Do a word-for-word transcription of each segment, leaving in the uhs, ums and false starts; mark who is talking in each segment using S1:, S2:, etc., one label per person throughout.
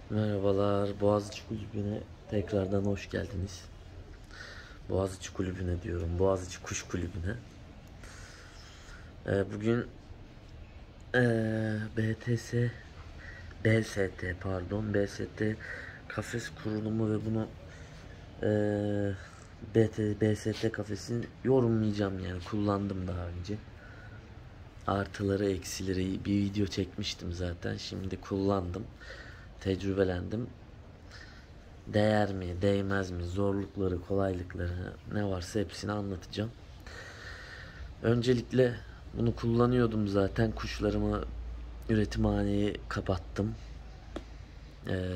S1: Merhabalar, Boğaziçi Kulübü'ne tekrardan hoş geldiniz. Boğaziçi Kulübü'ne diyorum, Boğaziçi Kuş Kulübü'ne. Ee, bugün ee, B T S, B S T pardon, B S T kafes kurulumu ve bunu ee, B T, B S T kafesini yorumlayacağım, yani kullandım daha önce. Artıları eksileri bir video çekmiştim zaten, şimdi kullandım, tecrübelendim. Değer mi, değmez mi, zorlukları, kolaylıkları ne varsa hepsini anlatacağım. Öncelikle bunu kullanıyordum zaten. Kuşlarımı, üretimhaneyi kapattım. Ee,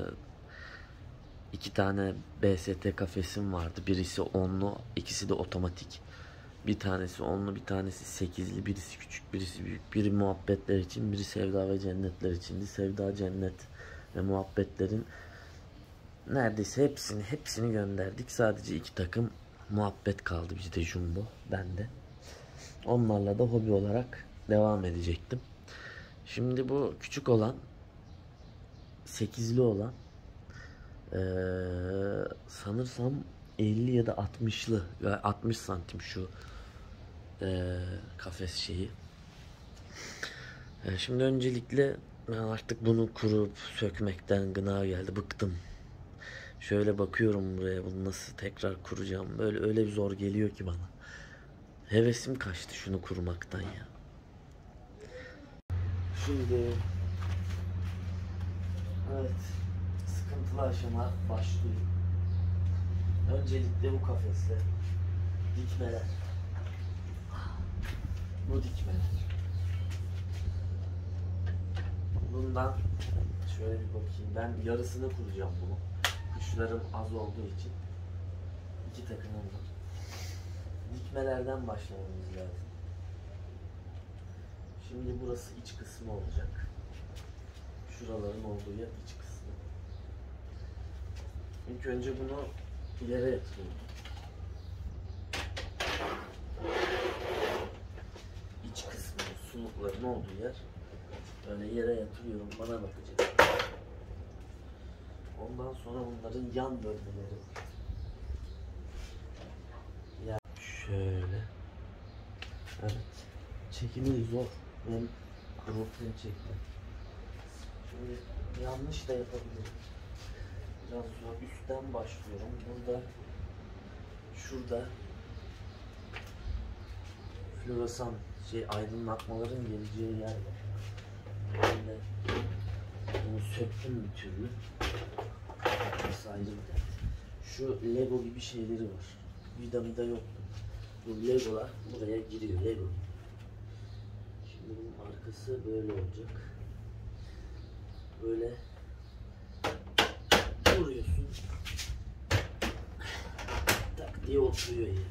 S1: iki tane B S T kafesim vardı. Birisi onlu, ikisi de otomatik. Bir tanesi onlu, bir tanesi sekizli. Birisi küçük, birisi büyük. Biri muhabbetler için, biri sevda ve cennetler içindi. Sevda, cennet ve muhabbetlerin neredeyse hepsini hepsini gönderdik. Sadece iki takım muhabbet kaldı bizde, jumbo, bende. Onlarla da hobi olarak devam edecektim. Şimdi bu küçük olan, sekizli olan ee, sanırsam elli ya da altmışlı, yani altmış santim şu ee, kafes şeyi. Ee, şimdi öncelikle ben artık bunu kurup sökmekten gına geldi, bıktım. Şöyle bakıyorum buraya, bunu nasıl tekrar kuracağım, böyle öyle bir zor geliyor ki bana. Hevesim kaçtı şunu kurmaktan ya. Şimdi evet, sıkıntılı aşama başlıyor. Öncelikle bu kafesle dikmeler. Bu dikmeler. Bundan şöyle bir bakayım. Ben yarısını kuracağım bunu. Kuşlarım az olduğu için iki takımım var. Dikmelerden başlamamız lazım. Şimdi burası iç kısmı olacak. Şuraların olduğu yer iç kısmı. İlk önce bunu yere yatırıyorum. İç kısmı, sulukların olduğu yer. Böyle yere yatırıyorum, bana bakacak. Ondan sonra bunların yan bölmeleri var. Ya şöyle. Evet. Çekimi zor. Ben kurultayı çektim. Şimdi yanlış da yapabilirim. Biraz zor. Üstten başlıyorum. Burada, şurada floresan şey, aydınlatmaların geleceği yer var. Ben de bunu söktüm bir türlü. Burası ayrı bir dert. Şu Lego gibi şeyleri var. Vida vida yoktu. Bu Legolar buraya giriyor. Lego. Şimdi bunun arkası böyle olacak. Böyle vuruyorsun. Tak diye oturuyor ya.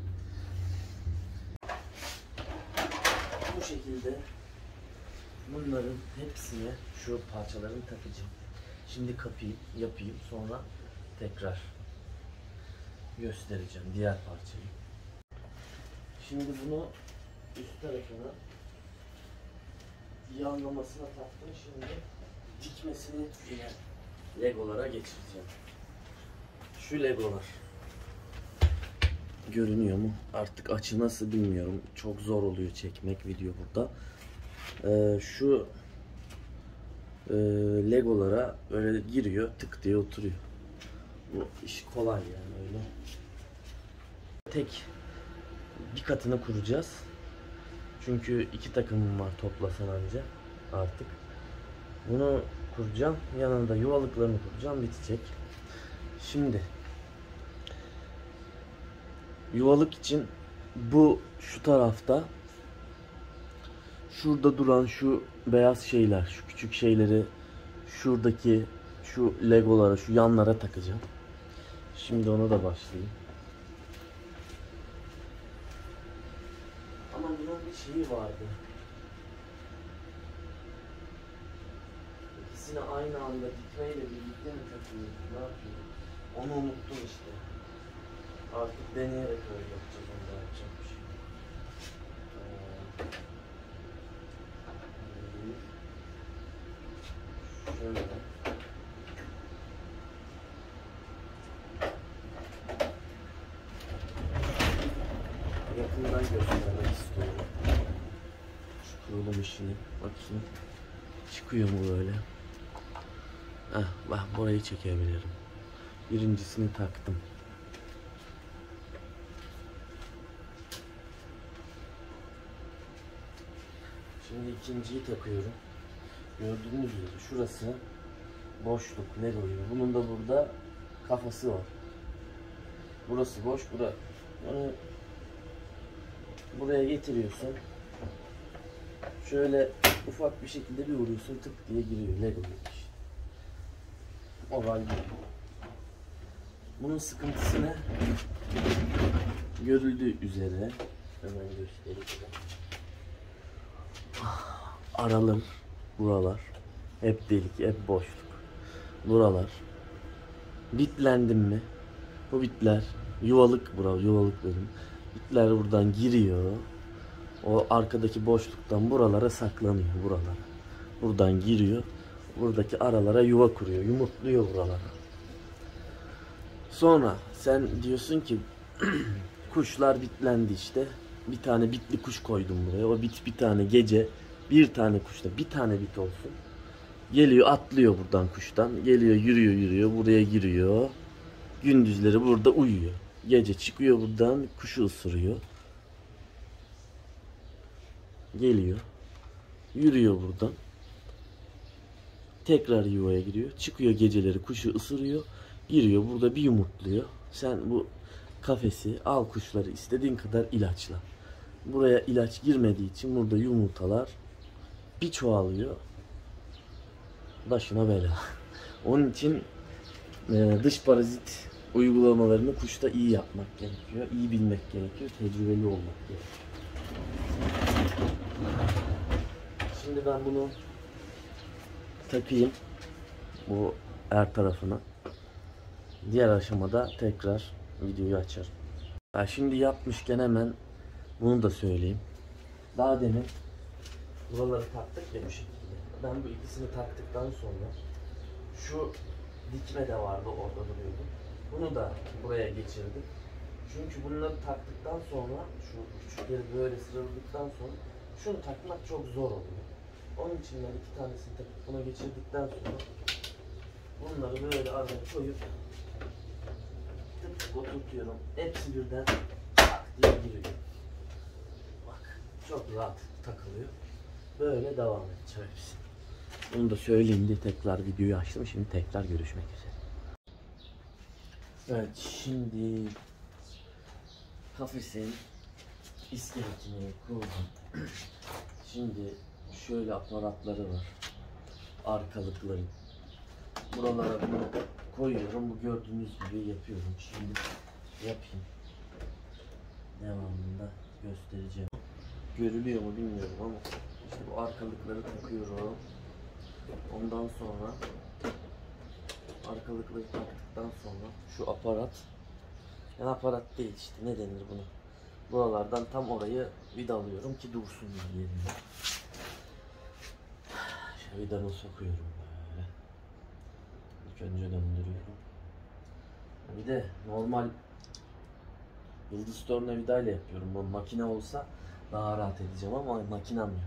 S1: Bu şekilde bunların hepsine şu parçalarını takacağım. Şimdi kapayım, yapayım, sonra tekrar göstereceğim diğer parçayı. Şimdi bunu üst tarafına, yanlamasına taktım. Şimdi dikmesini yine Legolara geçireceğim. Şu Legolar görünüyor mu? Artık açı nasıl bilmiyorum. Çok zor oluyor çekmek video burada. Ee, şu e, Legolara öyle giriyor, tık diye oturuyor. Bu iş kolay yani öyle. Tek bir katını kuracağız. Çünkü iki takımım var toplasan anca artık. Bunu kuracağım. Yanında yuvalıklarını kuracağım. Bitecek. Şimdi yuvalık için bu şu tarafta, şurada duran şu beyaz şeyler, şu küçük şeyleri şuradaki şu Legolara, şu yanlara takacağım. Şimdi ona da başlayayım. Ama bunun bir şeyi vardı. İkisini aynı anda dikmeyle birlikte mi takıyorum? Ne yapıyorum? Onu unuttum işte. Artık deneyerek öyle yapacağız. Onu da yapacak bir şey. Ee, şöyle. içine. Bakayım. Çıkıyor mu böyle? Heh, bak burayı çekebilirim. Birincisini taktım. Şimdi ikinciyi takıyorum. Gördüğünüz gibi şurası boşluk, ne oluyor? Bunun da burada kafası var. Burası boş, bura. Yani buraya getiriyorsun. Şöyle ufak bir şekilde bir vuruyorsun, tık diye giriyor. Lego gibi işte. Oval gibi. Bunun sıkıntısı ne? Görüldüğü üzere hemen göstereyim. Aralım buralar hep delik, hep boşluk. Buralar bitlendim mi? Bu bitler yuvalık, bura yuvalık dedim. Bitler buradan giriyor. O arkadaki boşluktan buralara saklanıyor, buralara. Buradan giriyor. Buradaki aralara yuva kuruyor, yumurtluyor buralara. Sonra sen diyorsun ki kuşlar bitlendi işte. Bir tane bitli kuş koydum buraya. O bit bir tane gece bir tane kuşta bir tane bit olsun. Geliyor, atlıyor buradan kuştan. Geliyor, yürüyor yürüyor buraya giriyor. Gündüzleri burada uyuyor. Gece çıkıyor buradan, kuşu ısırıyor. Geliyor. Yürüyor buradan. Tekrar yuvaya giriyor. Çıkıyor geceleri, kuşu ısırıyor. Giriyor burada bir yumurtluyor. Sen bu kafesi al, kuşları istediğin kadar ilaçla. Buraya ilaç girmediği için burada yumurtalar bir çoğalıyor. Başına bela. Onun için e, dış parazit uygulamalarını kuşta iyi yapmak gerekiyor. İyi bilmek gerekiyor. Tecrübeli olmak gerekiyor. Şimdi ben bunu takayım. Bu her tarafına. Diğer aşamada tekrar videoyu açarım. Ya şimdi yapmışken hemen bunu da söyleyeyim. Daha demin buraları taktık ya bu şekilde. Ben bu ikisini taktıktan sonra şu dikme de vardı, orada duruyordu. Bunu da buraya geçirdim. Çünkü bunları taktıktan sonra şu küçükleri böyle sıraladıktan sonra şunu takmak çok zor oluyor. Onun için ben iki tanesini takıp buna geçirdikten sonra bunları böyle araya koyup tık tık oturtuyorum. Hepsi birden tak diye giriyor. Bak çok rahat takılıyor. Böyle devam edeceğim hepsi. Bunu da söyleyeyim diye tekrar videoyu açtım. Şimdi tekrar görüşmek üzere. Evet, şimdi kafesin iskeletini kurdum. Şimdi şöyle aparatları var. Arkalıkları. Buralara bunu koyuyorum. Bu gördüğünüz gibi yapıyorum. Şimdi yapayım. Devamında göstereceğim. Görülüyor mu bilmiyorum ama işte bu arkalıkları takıyorum. Ondan sonra arkalıkları taktıktan sonra şu aparat, yani aparat değil işte, ne denir buna? Buralardan tam orayı vidalıyorum ki dursun yerinde. Şu vidanı sokuyorum böyle. İlk önce döndürüyorum. Bir de normal yıldız tornavidayla yapıyorum. Bu makine olsa daha rahat edeceğim ama makinem yok.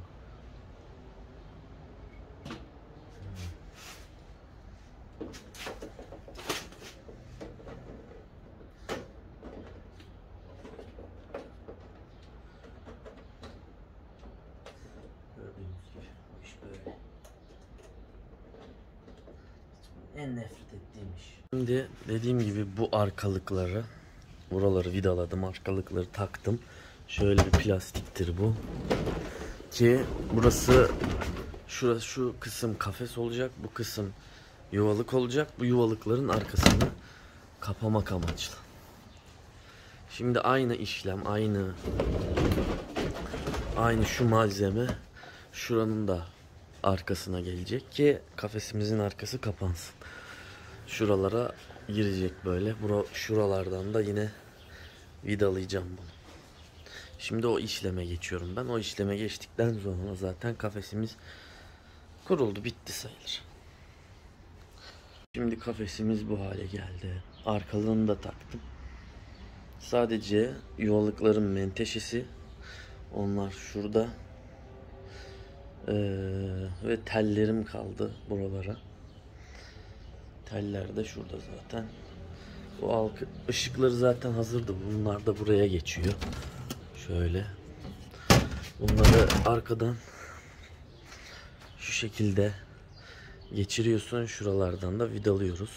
S1: Gördüğünüz gibi bu iş böyle. En nefret ettiğim iş. Şimdi dediğim gibi bu arkalıkları, buraları vidaladım, arkalıkları taktım. Şöyle bir plastiktir bu. Ki burası, şurası, şu kısım kafes olacak, bu kısım yuvalık olacak. Bu yuvalıkların arkasını kapamak amaçlı. Şimdi aynı işlem, aynı aynı şu malzeme şuranın da arkasına gelecek ki kafesimizin arkası kapansın. Şuralara girecek böyle. Bura, şuralardan da yine vidalayacağım bunu. Şimdi o işleme geçiyorum ben. O işleme geçtikten sonra zaten kafesimiz kuruldu, bitti sayılır. Şimdi kafesimiz bu hale geldi. Arkalığını da taktım. Sadece yuvalıkların menteşesi, onlar şurada. Ee, ve tellerim kaldı buralara. Teller de şurada zaten. Bu halk ışıkları zaten hazırdı. Bunlar da buraya geçiyor. Şöyle. Bunları arkadan şu şekilde geçiriyorsun. Şuralardan da vidalıyoruz.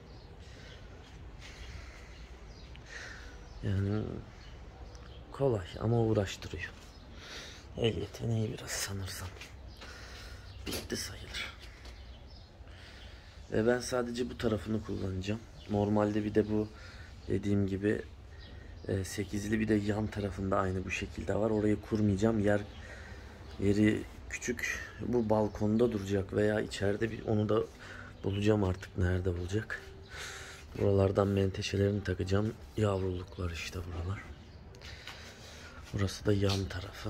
S1: Yani kolay ama uğraştırıyor. El yeteneği biraz sanırsam. Bitti sayılır. Ve ben sadece bu tarafını kullanacağım. Normalde bir de bu dediğim gibi sekizli bir de yan tarafında aynı bu şekilde var. Orayı kurmayacağım. Yer yeri küçük. Bu balkonda duracak veya içeride, bir onu da bulacağım artık, nerede bulacak. Buralardan menteşelerini takacağım. Yavruluklar işte buralar. Burası da yan tarafı.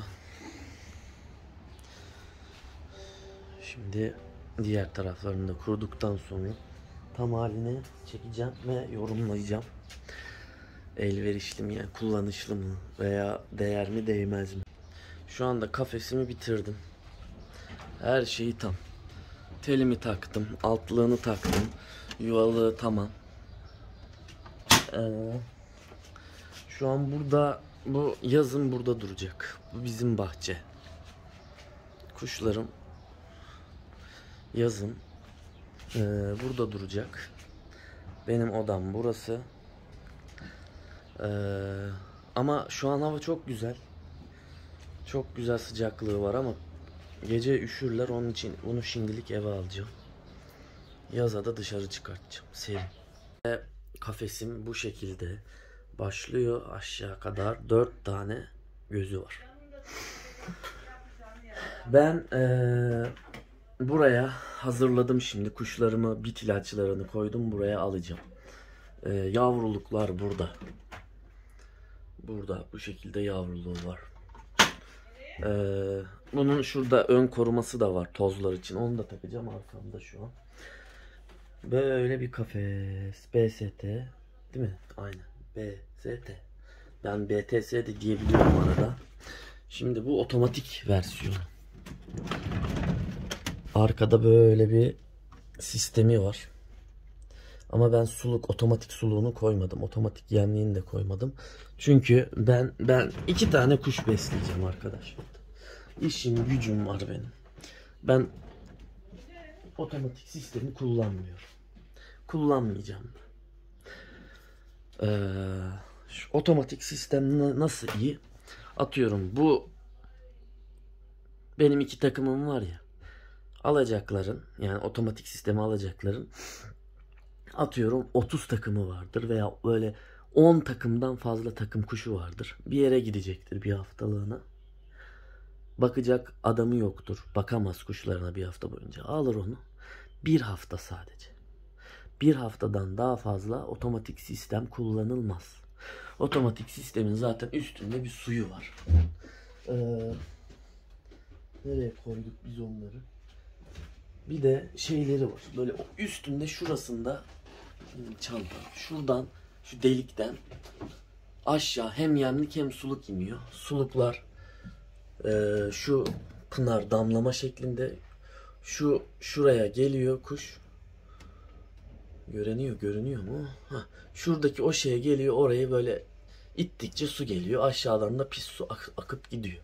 S1: Şimdi diğer taraflarını da kurduktan sonra tam halini çekeceğim ve yorumlayacağım. Elverişli mi, yani kullanışlı mı veya değer mi değmez mi? Şu anda kafesimi bitirdim. Her şeyi tam. Telimi taktım, altlığını taktım, yuvalığı tamam. Ee, şu an burada, bu yazın burada duracak. Bu bizim bahçe. Kuşlarım yazın e, burada duracak. Benim odam burası. Ee, ama şu an hava çok güzel. Çok güzel sıcaklığı var ama gece üşürler, onun için bunu şimdilik eve alacağım. Yaza da dışarı çıkartacağım. Serin. Ve kafesim bu şekilde başlıyor aşağı kadar. Dört tane gözü var. Ben ee, buraya hazırladım şimdi. Kuşlarımı, bit ilaçlarını koydum. Buraya alacağım. Ee, yavruluklar burada. Burada bu şekilde yavruluğu var. Ee, bunun şurada ön koruması da var tozlar için. Onu da takacağım arkamda şu an. Böyle bir kafes. B S T değil mi? Aynen. B S T. Ben B T S de diyebiliyorum arada. Şimdi bu otomatik versiyon. Arkada böyle bir sistemi var. Ama ben suluk, otomatik suluğunu koymadım. Otomatik yemliğini de koymadım. Çünkü ben ben iki tane kuş besleyeceğim arkadaşlar. İşim gücüm var benim. Ben otomatik sistemi kullanmıyorum. Kullanmayacağım. Ee, şu otomatik sistem nasıl iyi? Atıyorum bu benim iki takımım var ya. Alacakların, yani otomatik sistemi alacakların atıyorum otuz takımı vardır veya böyle on takımdan fazla takım kuşu vardır. Bir yere gidecektir bir haftalığına. Bakacak adamı yoktur. Bakamaz kuşlarına bir hafta boyunca. Alır onu. Bir hafta sadece. Bir haftadan daha fazla otomatik sistem kullanılmaz. Otomatik sistemin zaten üstünde bir suyu var. Ee, nereye koyduk biz onları? Bir de şeyleri var. Böyle üstünde şurasında çanta. Şuradan, şu delikten aşağı hem yemlik hem suluk iniyor. Suluklar e, şu pınar damlama şeklinde. Şu şuraya geliyor kuş. Görünüyor, görünüyor mu? Heh. Şuradaki o şeye geliyor, oraya böyle ittikçe su geliyor. Aşağıdan da pis su ak- akıp gidiyor.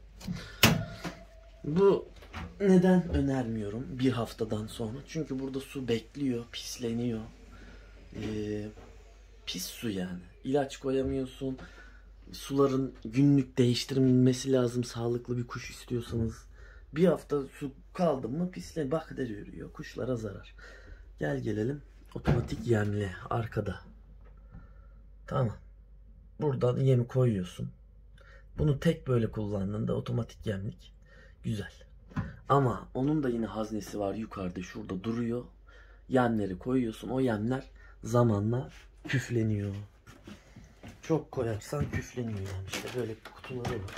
S1: Bu neden önermiyorum bir haftadan sonra? Çünkü burada su bekliyor, pisleniyor. Ee, pis su yani. İlaç koyamıyorsun. Suların günlük değiştirilmesi lazım sağlıklı bir kuş istiyorsanız. Bir hafta su kaldı mı pisle bakteriyor. Kuşlara zarar. Gel gelelim otomatik yemle arkada. Tamam. Buradan yemi koyuyorsun. Bunu tek böyle kullandığında otomatik yemlik güzel. Ama onun da yine haznesi var yukarıda, şurada duruyor. Yemleri koyuyorsun. O yemler zamanla küfleniyor. Çok koyarsan küfleniyor yani. İşte böyle kutuları var.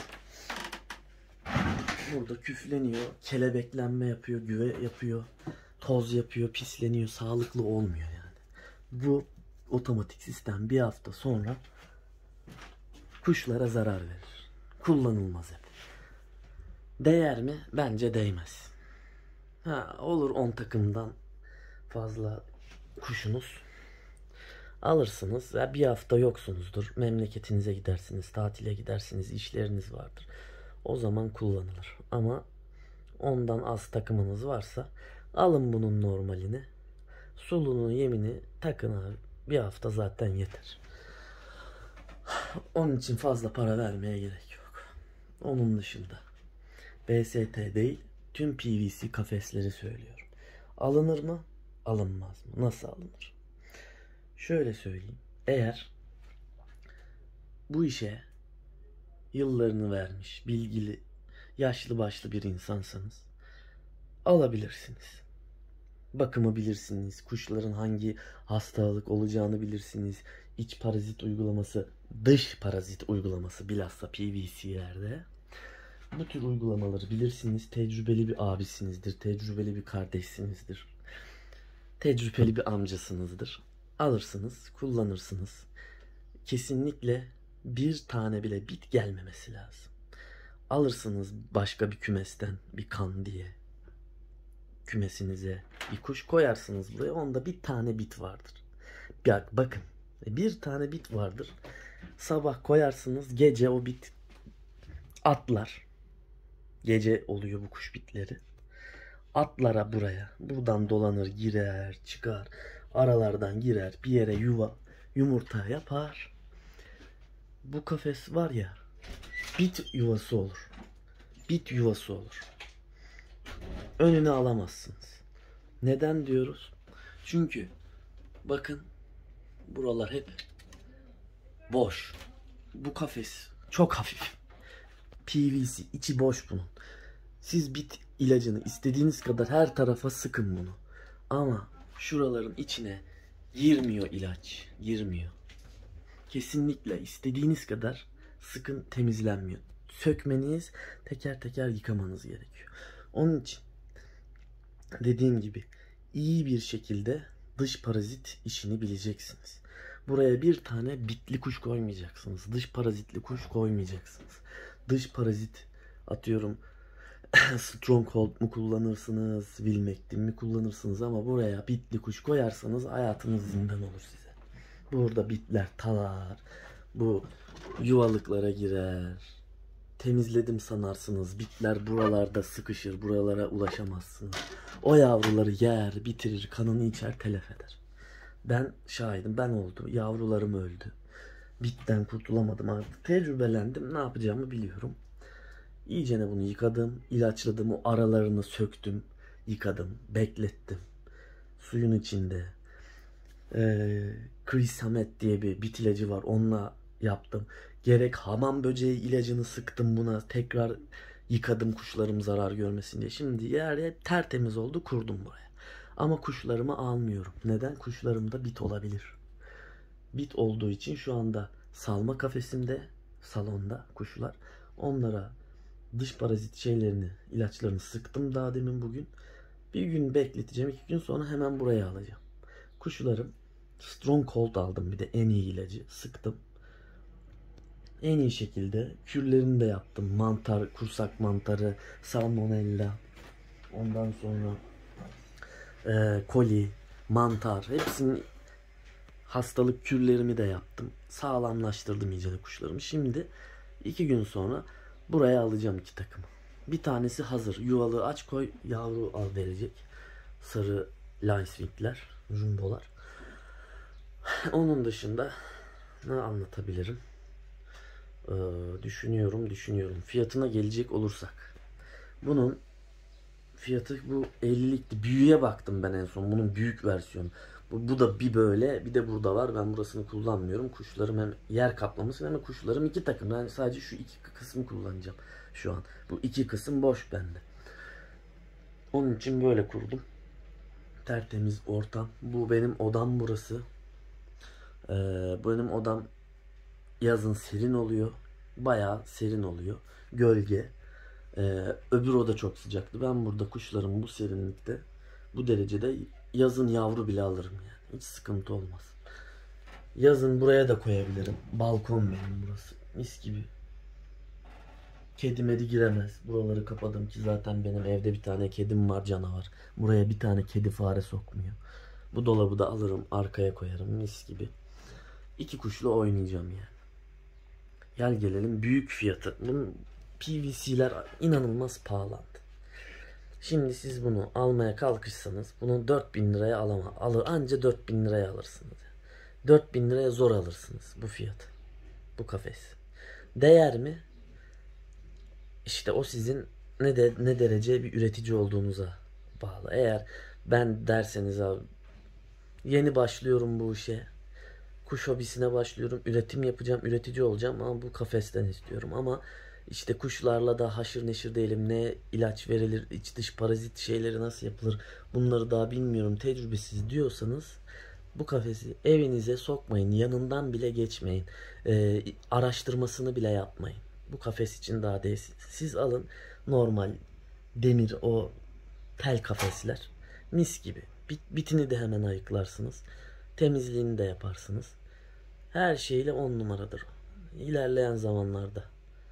S1: Burada küfleniyor. Kelebeklenme yapıyor. Güve yapıyor. Toz yapıyor. Pisleniyor. Sağlıklı olmuyor yani. Bu otomatik sistem bir hafta sonra kuşlara zarar verir. Kullanılmaz hep. Değer mi? Bence değmez. Ha, olur on takımdan fazla kuşunuz. Alırsınız. Ya bir hafta yoksunuzdur. Memleketinize gidersiniz, tatile gidersiniz, işleriniz vardır. O zaman kullanılır. Ama ondan az takımınız varsa alın bunun normalini. Sulunun yemini takın abi. Bir hafta zaten yeter. Onun için fazla para vermeye gerek yok. Onun dışında B S T değil, tüm P V C kafesleri söylüyorum. Alınır mı? Alınmaz mı? Nasıl alınır? Şöyle söyleyeyim. Eğer bu işe yıllarını vermiş, bilgili, yaşlı başlı bir insansanız alabilirsiniz. Bakımı bilirsiniz. Kuşların hangi hastalık olacağını bilirsiniz. İç parazit uygulaması, dış parazit uygulaması bilhassa P V C'lerde. Bu tür uygulamaları bilirsiniz. Tecrübeli bir abisinizdir. Tecrübeli bir kardeşsinizdir. Tecrübeli bir amcasınızdır. Alırsınız, kullanırsınız. Kesinlikle bir tane bile bit gelmemesi lazım. Alırsınız başka bir kümesten bir kan diye. Kümesinize bir kuş koyarsınız buraya. Onda bir tane bit vardır. Bak, bakın. Bir tane bit vardır. Sabah koyarsınız. Gece o bit atlar. Gece oluyor bu kuş bitleri. Atlara buraya. Buradan dolanır, girer, çıkar. Aralardan girer. Bir yere yuva, yumurta yapar. Bu kafes var ya, bit yuvası olur. Bit yuvası olur. Önüne alamazsınız. Neden diyoruz? Çünkü bakın buralar hep boş. Bu kafes çok hafif. P V C içi boş bunun. Siz bit ilacını istediğiniz kadar her tarafa sıkın bunu. Ama şuraların içine girmiyor ilaç. Girmiyor. Kesinlikle istediğiniz kadar sıkın, temizlenmiyor. Sökmeniz, teker teker yıkamanız gerekiyor. Onun için dediğim gibi iyi bir şekilde dış parazit işini bileceksiniz. Buraya bir tane bitli kuş koymayacaksınız. Dış parazitli kuş koymayacaksınız. Dış parazit atıyorum Stronghold mu kullanırsınız, Wilmectin mi kullanırsınız ama buraya bitli kuş koyarsanız hayatınız zindan olur size. Burada bitler talar, bu yuvalıklara girer. Temizledim sanarsınız. Bitler buralarda sıkışır. Buralara ulaşamazsınız. O yavruları yer, bitirir, kanını içer, telef eder. Ben şahidim. Ben oldu. Yavrularım öldü. Bitten kurtulamadım artık. Tecrübelendim. Ne yapacağımı biliyorum. İyicene bunu yıkadım. İlaçladım. O aralarını söktüm. Yıkadım. Beklettim. Suyun içinde. Ee, Krisamet diye bir bit ilacı var. Onunla yaptım. Gerek hamam böceği ilacını sıktım buna. Tekrar yıkadım kuşlarım zarar görmesin diye. Şimdi yer tertemiz oldu, kurdum buraya. Ama kuşlarımı almıyorum. Neden? Kuşlarımda bit olabilir. Bit olduğu için şu anda salma kafesimde, salonda kuşlar. Onlara dış parazit şeylerini, ilaçlarını sıktım daha demin bugün. Bir gün bekleteceğim. iki gün sonra hemen buraya alacağım. Kuşlarım Stronghold aldım, bir de en iyi ilacı sıktım. En iyi şekilde kürlerini de yaptım. Mantar, kursak mantarı, salmonella, ondan sonra e, koli, mantar, hepsinin hastalık kürlerimi de yaptım. Sağlamlaştırdım iyice kuşlarımı. Şimdi iki gün sonra buraya alacağım iki takımı. Bir tanesi hazır. Yuvalığı aç koy, yavru al verecek. Sarı Lineswing'ler, jumbolar. Onun dışında ne anlatabilirim? Ee, düşünüyorum, düşünüyorum. Fiyatına gelecek olursak. Bunun fiyatı bu ellilikti. Büyüğe baktım ben en son. Bunun büyük versiyonu. Bu, bu da bir böyle, bir de burada var. Ben burasını kullanmıyorum. Kuşlarım hem yer kaplaması hem kuşlarım iki takım. Ben sadece şu iki kısmı kullanacağım şu an. Bu iki kısım boş bende. Onun için böyle kurdum. Tertemiz ortam. Bu benim odam burası. Ee, benim odam yazın serin oluyor. Bayağı serin oluyor. Gölge. Ee, öbür oda çok sıcaktı. Ben burada kuşlarım bu serinlikte, bu derecede yazın yavru bile alırım yani. Hiç sıkıntı olmaz. Yazın buraya da koyabilirim. Balkon benim burası. Mis gibi. Kedi medi giremez. Buraları kapadım ki zaten benim evde bir tane kedim var, canavar. Buraya bir tane kedi fare sokmuyor. Bu dolabı da alırım arkaya koyarım mis gibi. İki kuşla oynayacağım yani. Gel gelelim büyük fiyatı. Bunun P V C'ler inanılmaz pahalandı. Şimdi siz bunu almaya kalkışsanız bunu dört bin liraya alama, alır, anca dört bin liraya alırsınız. dört bin liraya zor alırsınız bu fiyatı. Bu kafes. Değer mi? İşte o sizin ne de ne derece bir üretici olduğunuza bağlı. Eğer ben derseniz abi yeni başlıyorum bu işe, kuş hobisine başlıyorum, üretim yapacağım, üretici olacağım ama bu kafesten istiyorum. Ama işte kuşlarla da haşır neşir değilim, ne ilaç verilir, iç dış parazit şeyleri nasıl yapılır bunları daha bilmiyorum, tecrübesiz diyorsanız bu kafesi evinize sokmayın, yanından bile geçmeyin, ee, araştırmasını bile yapmayın. Bu kafes için daha değilsin. Siz alın normal demir o tel kafesler mis gibi. Bit, bitini de hemen ayıklarsınız. Temizliğini de yaparsınız. Her şeyle on numaradır. İlerleyen zamanlarda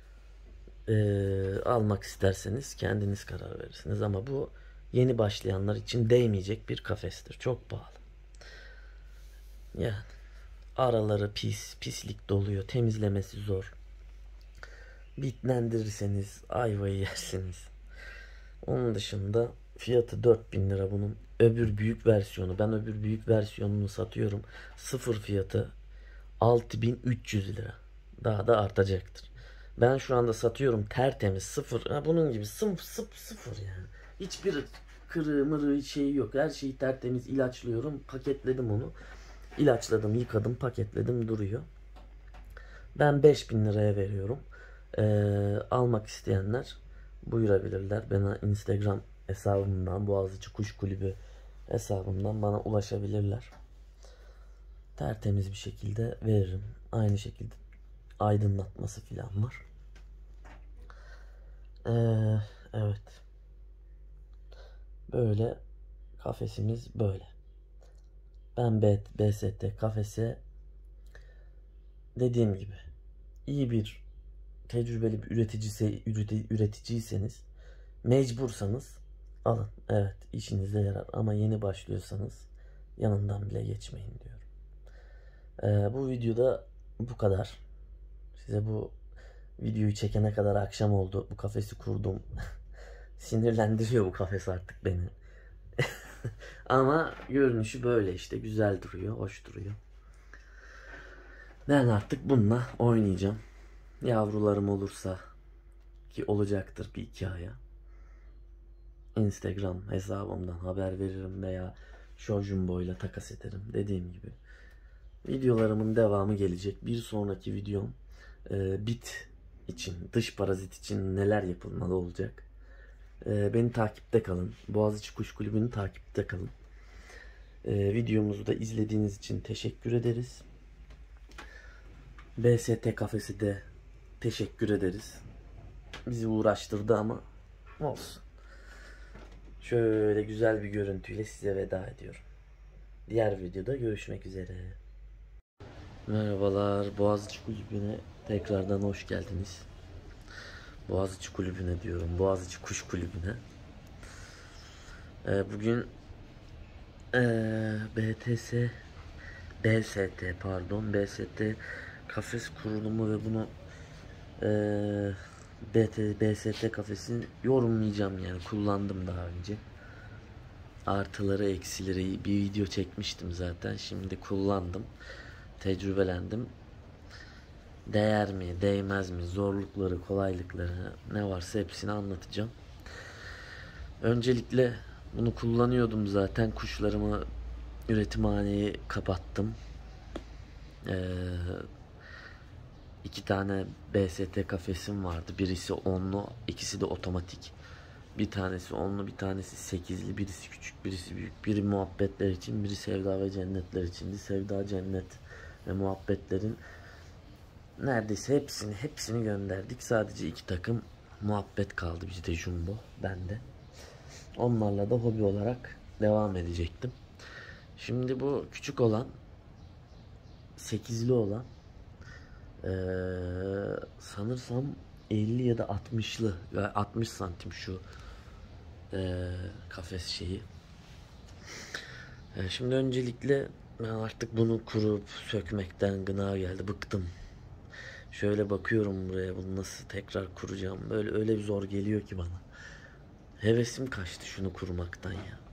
S1: e, almak isterseniz kendiniz karar verirsiniz. Ama bu yeni başlayanlar için değmeyecek bir kafestir. Çok pahalı. Yani araları pis, pislik doluyor. Temizlemesi zor. Bitlendirirseniz ayvayı yersiniz. Onun dışında fiyatı dört bin lira bunun. Öbür büyük versiyonu. Ben öbür büyük versiyonunu satıyorum. Sıfır fiyatı altı bin üç yüz lira. Daha da artacaktır. Ben şu anda satıyorum tertemiz sıfır. Ha, bunun gibi sımp sıp sıfır yani. Hiçbir kırığı mırığı şeyi yok. Her şeyi tertemiz ilaçlıyorum. Paketledim onu. İlaçladım, yıkadım, paketledim duruyor. Ben beş bin liraya veriyorum. Ee, almak isteyenler buyurabilirler. Bana Instagram hesabımdan, Boğaziçi Kuş Kulübü hesabımdan bana ulaşabilirler. Tertemiz bir şekilde veririm. Aynı şekilde aydınlatması falan var. Ee, evet. Böyle kafesimiz böyle. Ben B S T kafese dediğim gibi iyi bir tecrübeli bir üreticisi, üreticiyseniz, mecbursanız alın. Evet, işinize yarar ama yeni başlıyorsanız yanından bile geçmeyin diyorum. Ee, bu videoda bu kadar. Size bu videoyu çekene kadar akşam oldu. Bu kafesi kurdum. Sinirlendiriyor bu kafes artık beni. Ama görünüşü böyle işte. Güzel duruyor, hoş duruyor. Ben artık bununla oynayacağım. Yavrularım olursa, ki olacaktır bir iki aya, Instagram hesabımdan haber veririm veya Shojumbo ile takas ederim. Dediğim gibi videolarımın devamı gelecek. Bir sonraki videom e, bit için, dış parazit için neler yapılmalı olacak. E, beni takipte kalın. Boğaziçi Kuş Kulübü'nü takipte kalın. E, videomuzu da izlediğiniz için teşekkür ederiz. B S T kafesi de teşekkür ederiz. Bizi uğraştırdı ama olsun. Şöyle güzel bir görüntüyle size veda ediyorum. Diğer videoda görüşmek üzere. Merhabalar, Boğaziçi Kulübü'ne tekrardan hoş geldiniz. Boğaziçi Kulübü'ne diyorum, Boğaziçi Kuş Kulübü'ne. Ee, bugün ee, B T S, B S T pardon, B S T kafes kurulumu ve bunu ee, B T, B S T kafesini yorumlayacağım yani, kullandım daha önce. Artıları eksileri bir video çekmiştim zaten, şimdi kullandım, tecrübelendim. Değer mi, değmez mi, zorlukları, kolaylıkları ne varsa hepsini anlatacağım. Öncelikle bunu kullanıyordum zaten, kuşlarımı üretimhaneyi kapattım. Ee, iki tane B S T kafesim vardı, birisi onlu, ikisi de otomatik. Bir tanesi onlu, bir tanesi sekizli, birisi küçük, birisi büyük. Biri muhabbetler için, biri sevda ve cennetler içindi. Sevda, cennet ve muhabbetlerin neredeyse hepsini hepsini gönderdik. Sadece iki takım muhabbet kaldı bizde, jumbo, bende. Onlarla da hobi olarak devam edecektim. Şimdi bu küçük olan, sekizli olan ee, sanırsam elli ya da altmışlı ve altmış santim şu e, kafes şeyi. E, şimdi öncelikle ben artık bunu kurup sökmekten gına geldi, bıktım. Şöyle bakıyorum buraya, bunu nasıl tekrar kuracağım, böyle öyle bir zor geliyor ki bana. Hevesim kaçtı şunu kurmaktan ya.